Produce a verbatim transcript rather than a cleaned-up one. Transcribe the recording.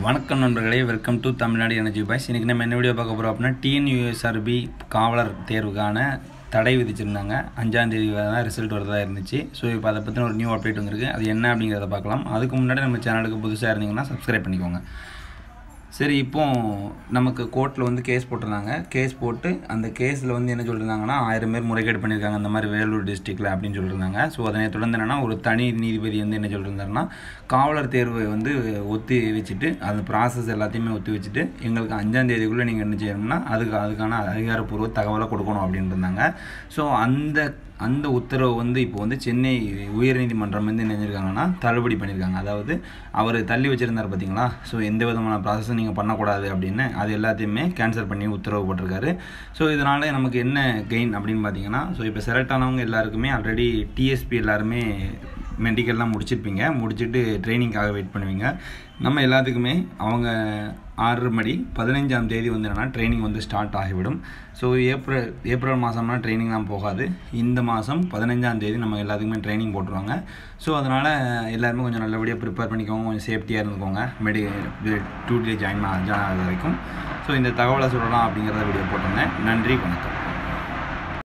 வணக்கம் நண்பர்களே, welcome to Tamil Nadu energy boys. இன்றைக்கி நம்ம என்ன வீடியோ பார்க்க போகிறோம் அப்படின்னா, டிஎன்யூஎஸ்ஆர்பி காவலர் தேர்வுக்கான தடை விதிச்சிருந்தாங்க. அஞ்சாந்தேதி தான் ரிசல்ட் வரதாக இருந்துச்சு. ஸோ இப்போ அதை பற்றின ஒரு நியூ அப்டேட் வந்துருக்கு. அது என்ன அப்படிங்கிறத பார்க்கலாம். அதுக்கு முன்னாடி நம்ம சேனலுக்கு புதுசாக இருந்தீங்கன்னா சப்ஸ்கிரைப் பண்ணிக்கோங்க. சரி, இப்போது நமக்கு கோர்ட்டில் வந்து கேஸ் போட்டிருந்தாங்க. கேஸ் போட்டு அந்த கேஸில் வந்து என்ன சொல்லியிருந்தாங்கன்னா, ஆயிரம் பேர் முறைகேடு பண்ணியிருக்காங்க அந்த மாதிரி வேலூர் டிஸ்ட்ரிக்டில் அப்படின்னு சொல்லியிருந்தாங்க. ஸோ அதனை தொடர்ந்து என்னென்னா, ஒரு தனி நீதிபதி வந்து என்ன சொல்லியிருந்தாருன்னா, காவலர் தேர்வை வந்து ஒத்தி வச்சுட்டு அந்த ப்ராசஸ் எல்லாத்தையுமே ஒத்தி வச்சுட்டு எங்களுக்கு அஞ்சாந்தேதிக்குள்ளே நீங்கள் என்ன செய்யணும்னா அதுக்கு அதுக்கான அதிகாரப்பூர்வ தகவலை கொடுக்கணும் அப்படின்னு இருந்தாங்க. ஸோ அந்த அந்த உத்தரவு வந்து இப்போ வந்து சென்னை உயர்நீதிமன்றம் வந்து என்ன செஞ்சுருக்காங்கன்னா தள்ளுபடி பண்ணியிருக்காங்க. அதாவது அவர் தள்ளி வச்சுருந்தார் பார்த்தீங்களா, ஸோ எந்த விதமான ப்ராசஸும் நீங்கள் பண்ணக்கூடாது அப்படின்னு அது எல்லாத்தையுமே கேன்சல் பண்ணி உத்தரவு போட்டிருக்காரு. ஸோ இதனால் நமக்கு என்ன கெயின் அப்படின்னு பார்த்தீங்கன்னா, ஸோ இப்போ செலக்ட் ஆனவங்க எல்லாருக்குமே ஆல்ரெடி டிஎஸ்பி எல்லாருமே மெடிக்கல்லாம் முடிச்சிருப்பீங்க. முடிச்சுட்டு ட்ரைனிங்காக வெயிட் பண்ணுவீங்க. நம்ம எல்லாத்துக்குமே அவங்க ஆறு மணி பதினைஞ்சாம் தேதி வந்து என்னென்னா ட்ரைனிங் வந்து ஸ்டார்ட் ஆகிவிடும். ஸோ ஏப்ரல் ஏப்ரல் மாதம்னா ட்ரைனிங்லாம் போகாது. இந்த மாதம் பதினைஞ்சாம் தேதி நம்ம எல்லாத்துக்குமே ட்ரைனிங் போட்டுருவாங்க. ஸோ அதனால் எல்லாருமே கொஞ்சம் நல்லபடியாக ப்ரிப்பேர் பண்ணிக்கோங்க, கொஞ்சம் சேஃப்டியாக இருந்துக்கோங்க மெடி டியூட்டியில் ஜாயின் ஜாயின் ஆகிறது வரைக்கும். ஸோ இந்த தகவலை சொல்லலாம் அப்படிங்கிறத வீடியோ போட்டிருந்தேன். நன்றி, வணக்கம்.